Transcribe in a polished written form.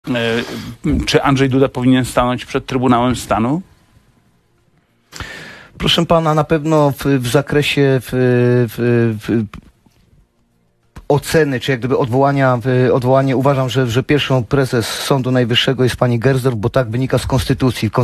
Czy Andrzej Duda powinien stanąć przed Trybunałem Stanu? Proszę pana, na pewno w zakresie oceny, czy jak gdyby odwołanie uważam, że pierwszą prezes Sądu Najwyższego jest pani Gersdorf, bo tak wynika z konstytucji.